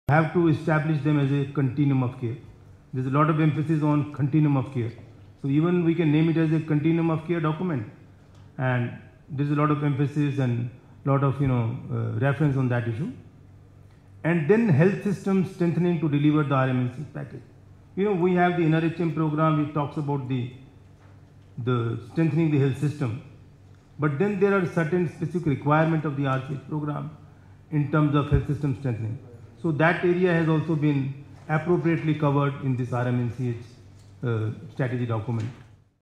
have to establish them as a continuum of care. There's a lot of emphasis on continuum of care. So even we can name it as a continuum of care document, and there's a lot of emphasis and lot of reference on that issue. And then health system strengthening to deliver the RMNC package. We have the NRHM program which talks about the strengthening the health system, but then there are certain specific requirement of the RCH program in terms of health system strengthening. So that area has also been appropriately covered in this RMNCH strategy document.